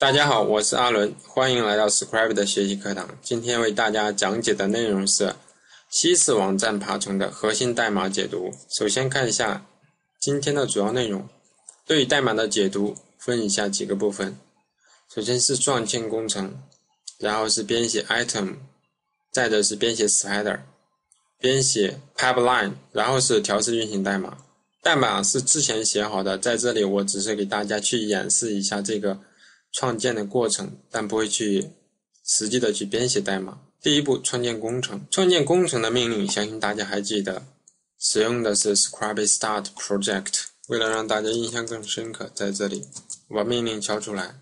大家好，我是阿伦，欢迎来到 Scribe 的学习课堂。今天为大家讲解的内容是西式网站爬虫的核心代码解读。首先看一下今天的主要内容。对于代码的解读分以下几个部分。首先是创建工程，然后是编写 item， 再者是编写 spider， 编写 pipeline， 然后是调试运行代码。代码是之前写好的，在这里我只是给大家去演示一下这个创建的过程，但不会去实际的去编写代码。第一步，创建工程。创建工程的命令相信大家还记得，使用的是 Scribe start project。 为了让大家印象更深刻，在这里我把命令敲出来。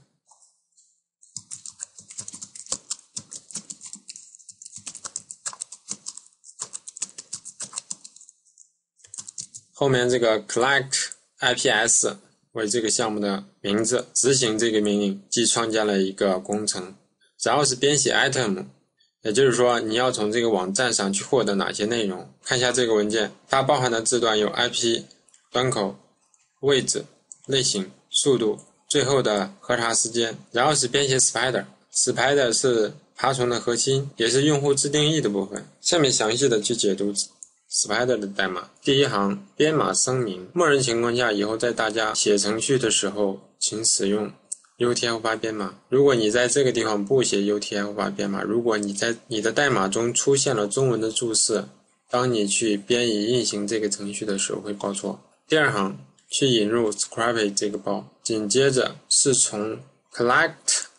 后面这个 collect IPS 为这个项目的名字，执行这个命令即创建了一个工程。然后是编写 item， 也就是说你要从这个网站上去获得哪些内容。看一下这个文件，它包含的字段有 IP、 端口、位置、类型、速度，最后的核查时间。然后是编写 spider 是爬虫的核心，也是用户自定义的部分。下面详细的去解读Spider 的代码。第一行，编码声明。默认情况下，以后在大家写程序的时候，请使用 UTF-8 编码。如果你在这个地方不写 UTF-8 编码，如果你在你的代码中出现了中文的注释，当你去编译运行这个程序的时候会报错。第二行，去引入 Scribe 这个包。紧接着是从 collect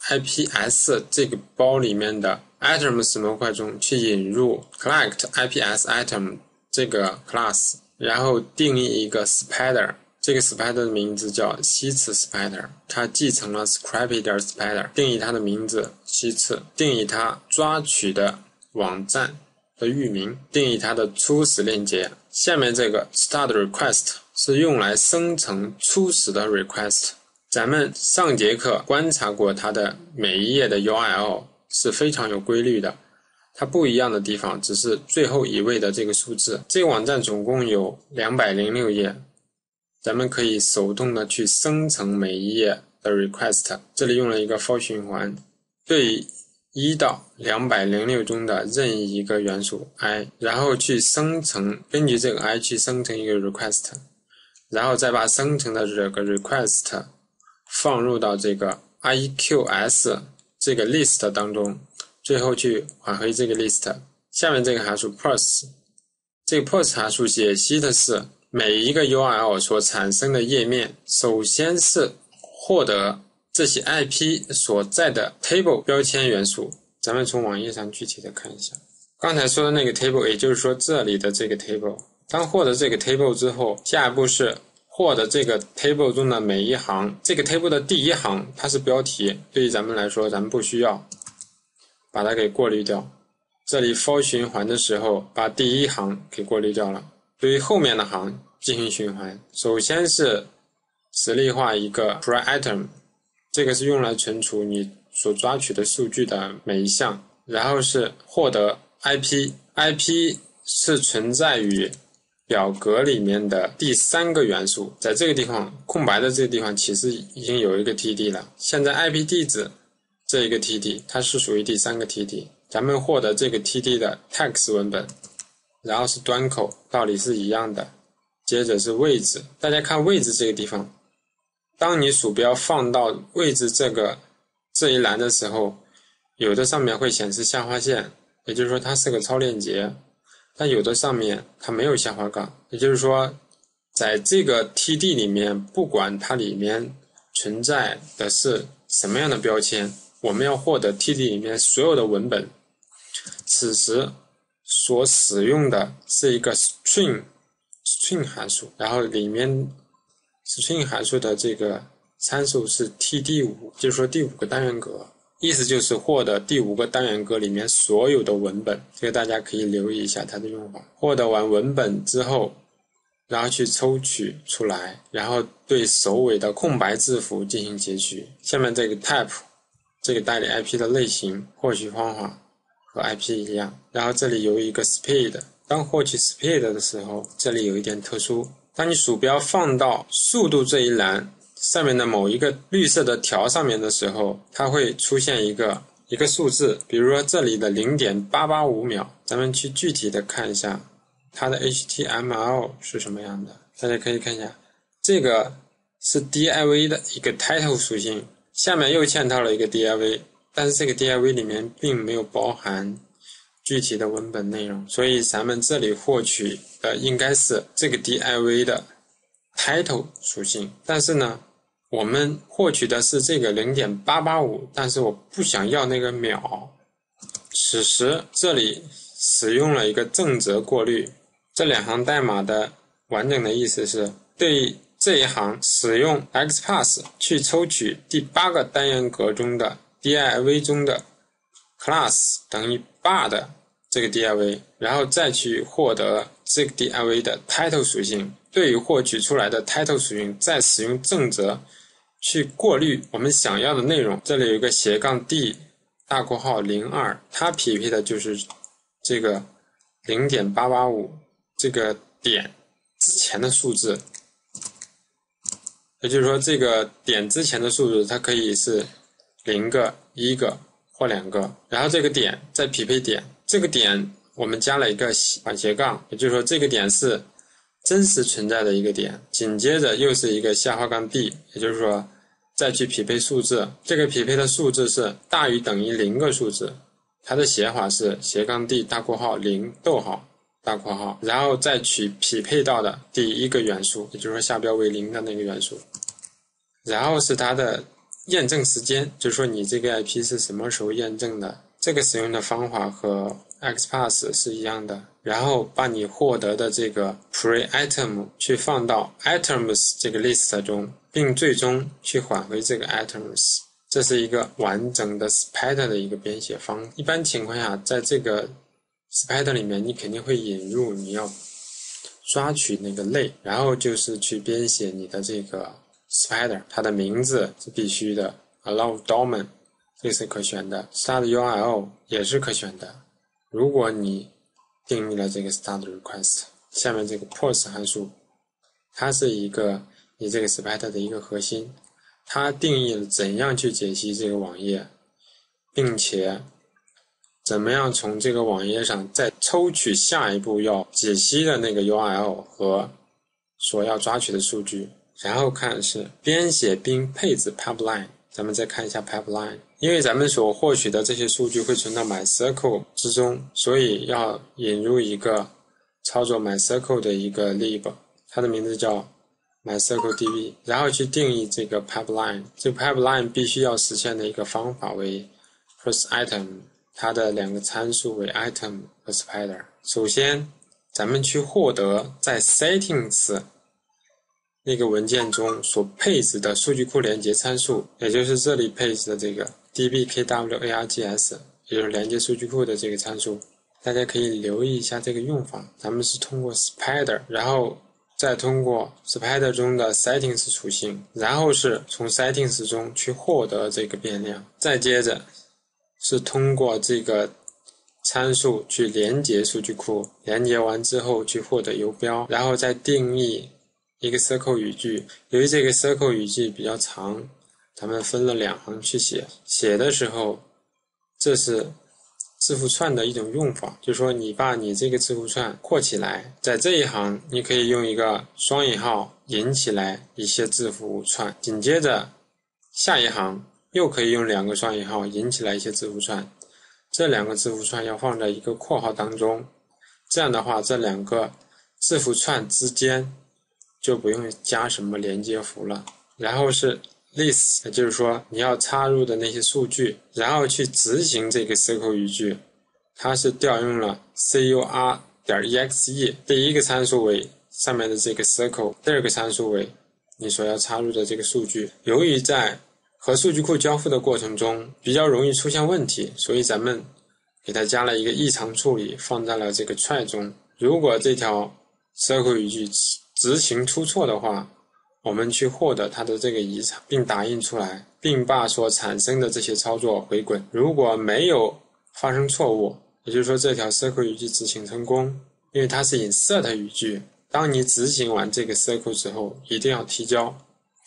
IPS 这个包里面的 items 模块中去引入 collect IPS item这个 class， 然后定义一个 spider， 这个 spider 的名字叫西次 spider， 它继承了 Scribe.spider， 定义它的名字西次，定义它抓取的网站的域名，定义它的初始链接。下面这个 start request 是用来生成初始的 request。 咱们上节课观察过它的每一页的 URL 是非常有规律的，它不一样的地方只是最后一位的这个数字。这个网站总共有206页，咱们可以手动的去生成每一页的 request。 这里用了一个 for 循环，对于1到206中的任意一个元素 i， 然后去生成，根据这个 i 去生成一个 request， 然后再把生成的这个 request 放入到这个 IEQS 这个 list 当中，最后去返回这个 list。 下面这个函数 parse， 这个 parse 函数解析的是每一个 URL 所产生的页面，首先是获得这些 IP 所在的 table 标签元素。咱们从网页上具体的看一下刚才说的那个 table， 也就是说这里的这个 table。 当获得这个 table 之后，下一步是获得这个 table 中的每一行。这个 table 的第一行它是标题，对于咱们来说咱们不需要，把它给过滤掉。这里 for 循环的时候把第一行给过滤掉了，对于后面的行进行循环。首先是实例化一个 pre item， 这个是用来存储你所抓取的数据的每一项。然后是获得 IP 是存在于表格里面的第3个元素。在这个地方空白的这个地方其实已经有一个 TD 了，现在 IP 地址这一个 TD 它是属于第3个 TD， 咱们获得这个 TD 的 text 文本。然后是端口，道理是一样的。接着是位置，大家看位置这个地方，当你鼠标放到位置这一栏的时候，有的上面会显示下划线，也就是说它是个超链接，但有的上面它没有下划杠，也就是说在这个 TD 里面，不管它里面存在的是什么样的标签，我们要获得 TD 里面所有的文本。此时所使用的是一个 string 函数，然后里面 string 函数的这个参数是 TD5， 就是说第5个单元格，意思就是获得第5个单元格里面所有的文本。这个大家可以留意一下它的用法。获得完文本之后，然后去抽取出来，然后对首尾的空白字符进行截取。下面这个 type 这个代理 IP 的类型获取方法和 IP 一样。然后这里有一个 speed， 当获取 speed 的时候，这里有一点特殊，当你鼠标放到速度这一栏， 上面的某一个绿色的条上面的时候，它会出现一个数字，比如说这里的 0.885 秒，咱们去具体的看一下它的 HTML 是什么样的。大家可以看一下，这个是 div 的一个 title 属性，下面又嵌套了一个 div， 但是这个 div 里面并没有包含具体的文本内容，所以咱们这里获取的应该是这个 div 的 title 属性。但是呢，我们获取的是这个 0.885， 但是我不想要那个秒。此时这里使用了一个正则过滤，这两行代码的完整的意思是，对这一行使用 XPath 去抽取第8个单元格中的 div 中的 class 等于 bar 的这个 div， 然后再去获得这个 div 的 title 属性。对于获取出来的 title 属性，再使用正则去过滤我们想要的内容。这里有一个斜杠 d 大括号02，它匹配的就是这个 0.885 这个点之前的数字，也就是说这个点之前的数字它可以是0个、1个或2个，然后这个点再匹配点，这个点我们加了一个反斜杠，也就是说这个点是真实存在的一个点，紧接着又是一个下划杠 d， 也就是说再去匹配数字，这个匹配的数字是大于等于0个数字，它的写法是斜杠 d 大括号0逗号大括号，然后再取匹配到的第一个元素，也就是说下标为0的那个元素，然后是它的验证时间，就是说你这个 IP 是什么时候验证的，这个使用的方法和 XPath 是一样的，然后把你获得的这个 pre-item 去放到 items 这个 list 中，并最终去返回这个 items。 这是一个完整的 spider 的一个编写方。一般情况下，在这个 spider 里面，你肯定会引入你要抓取那个类，然后就是去编写你的这个 spider， 它的名字是必须的， allow domain 这个是可选的， start URL 也是可选的。如果你定义了这个 start request， 下面这个 pos 函数，它是一个你这个 spider 的一个核心，它定义了怎样去解析这个网页，并且怎么样从这个网页上再抽取下一步要解析的那个 URL 和所要抓取的数据。然后看是编写并配置 pipeline， 咱们再看一下 pipeline， 因为咱们所获取的这些数据会存到 MySQL 之中，所以要引入一个操作 MySQL 的一个 lib， 它的名字叫 MySQLDB， 然后去定义这个 pipeline。 这个 pipeline 必须要实现的一个方法为 first item， 它的两个参数为 item 和 spider。 首先咱们去获得在 settings 那个文件中所配置的数据库连接参数，也就是这里配置的这个 dbkwargs， 也就是连接数据库的这个参数。大家可以留意一下这个用法，咱们是通过 spider， 然后再通过 spider 中的 settings 属性，然后是从 settings 中去获得这个变量，再接着是通过这个参数去连接数据库，连接完之后去获得游标，然后再定义一个 circle 语句。由于这个 circle 语句比较长，咱们分了2行去写。写的时候，这是字符串的一种用法，就是说你把你这个字符串扩起来，在这一行你可以用一个双引号引起来一些字符串，紧接着下一行又可以用2个双引号引起来一些字符串，这2个字符串要放在一个括号当中，这样的话这2个字符串之间就不用加什么连接符了。然后是 list， 也就是说你要插入的那些数据，然后去执行这个 circle 语句，它是调用了 cur.exe， 第一个参数为上面的这个 circle， 第二个参数为你所要插入的这个数据。由于在和数据库交付的过程中比较容易出现问题，所以咱们给它加了一个异常处理，放在了这个 try 中。如果这条 circle 语句执行出错的话，我们去获得它的这个异常，并打印出来，并把所产生的这些操作回滚。如果没有发生错误，也就是说这条 circle 语句执行成功，因为它是 insert 语句，当你执行完这个 circle 之后一定要提交。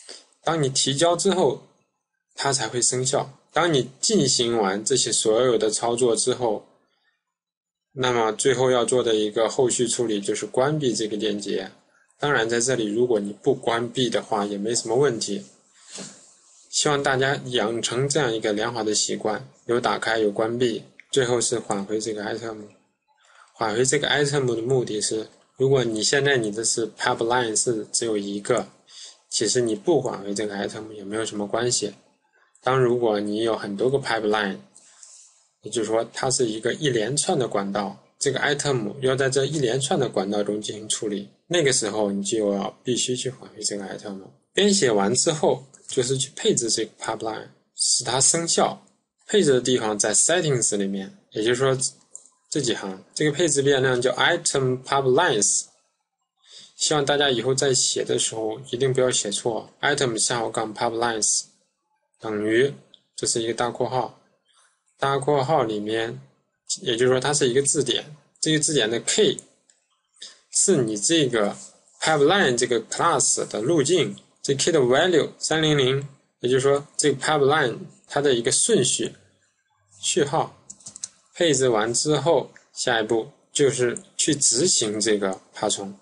当你提交之后，它才会生效。当你进行完这些所有的操作之后，那么最后要做的一个后续处理就是关闭这个链接。当然在这里如果你不关闭的话也没什么问题。希望大家养成这样一个良好的习惯，有打开有关闭，最后是返回这个 item。 返回这个 item 的目的是，如果你现在你的是 pipeline 是只有一个，其实你不返回这个 item 也没有什么关系。当如果你有很多个 pipeline， 也就是说它是一个一连串的管道，这个 item 要在这一连串的管道中进行处理，那个时候你就要必须去返回这个 item。 编写完之后就是去配置这个 pipeline， 使它生效。配置的地方在 settings 里面，也就是说这几行，这个配置变量叫 item pipelines。 希望大家以后在写的时候一定不要写错， item pipelines 等于，这是一个大括号，大括号里面，也就是说它是一个字典，这个字典的 K 是你这个 pipeline 这个 class 的路径，这 K 的 value 300，也就是说这个 pipeline 它的一个顺序序号。配置完之后，下一步就是去执行这个爬虫。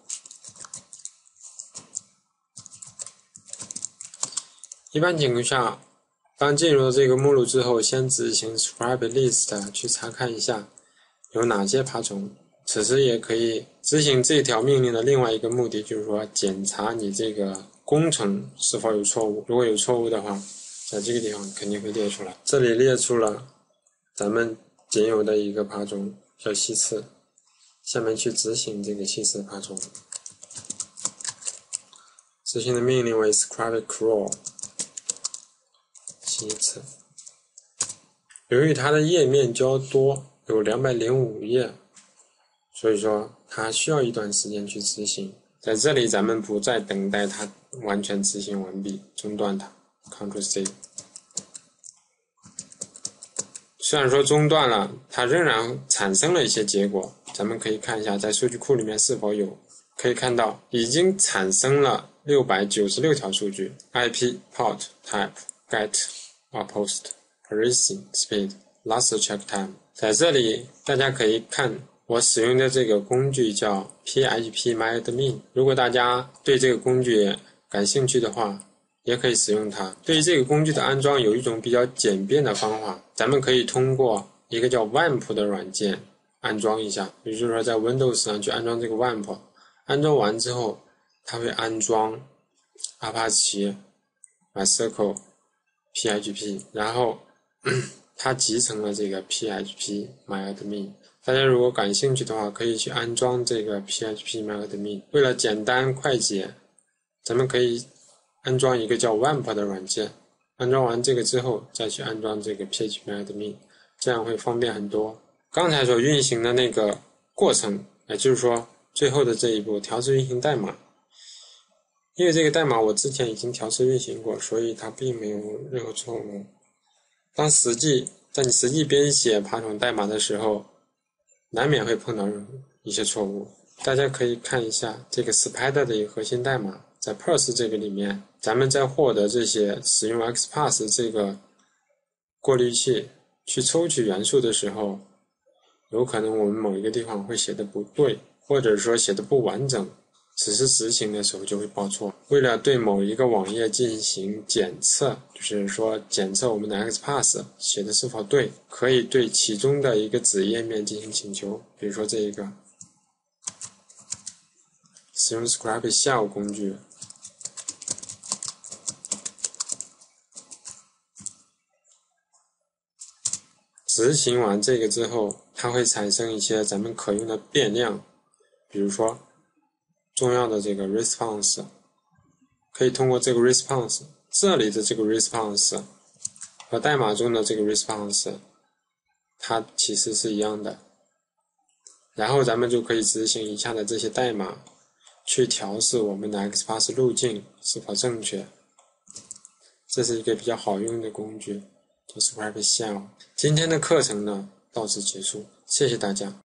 一般情况下，当进入这个目录之后，先执行 scribe list 去查看一下有哪些爬虫。此时也可以执行这条命令的另外一个目的，就是说检查你这个工程是否有错误。如果有错误的话，在这个地方肯定会列出来。这里列出了咱们仅有的一个爬虫叫西次，下面去执行这个西次爬虫。执行的命令为 scribe crawl 西次。由于它的页面较多，有205页，所以说它需要一段时间去执行。在这里咱们不再等待它完全执行完毕，中断它 Ctrl C。 虽然说中断了，它仍然产生了一些结果，咱们可以看一下在数据库里面是否有。可以看到已经产生了696条数据， IP port type get post processing speed last check time。 在这里大家可以看我使用的这个工具叫 phpMyAdmin， 如果大家对这个工具感兴趣的话也可以使用它。对于这个工具的安装有一种比较简便的方法，咱们可以通过一个叫 WAMP 的软件安装一下，也就是说在 Windows 上去安装这个 WAMP， 安装完之后它会安装 Apache MySQL PHP， 然后它集成了这个 phpMyAdmin。 大家如果感兴趣的话可以去安装这个 phpMyAdmin。 为了简单快捷，咱们可以安装一个叫 WAMP 的软件，安装完这个之后再去安装这个 phpMyAdmin， 这样会方便很多。刚才所运行的那个过程，也就是说最后的这一步调试运行代码，因为这个代码我之前已经调试运行过，所以它并没有任何错误。在你实际编写爬虫代码的时候，难免会碰到一些错误。大家可以看一下这个 Spider 的一个核心代码，在 Parse 这个里面，咱们在获得这些使用 XPath 这个过滤器去抽取元素的时候，有可能我们某一个地方会写的不对，或者说写的不完整，此时执行的时候就会报错。为了对某一个网页进行检测，就是说检测我们的 XPath 写的是否对，可以对其中的一个子页面进行请求，比如说这一个，使用 Scribe Shell 工具，执行完这个之后，它会产生一些咱们可用的变量，比如说重要的这个 response， 可以通过这个 response， 这里的这个 response 和代码中的这个 response 它其实是一样的，然后咱们就可以执行以下的这些代码去调试我们的 XPath 路径是否正确。这是一个比较好用的工具，叫 Scribe Shell。 今天的课程呢到此结束，谢谢大家。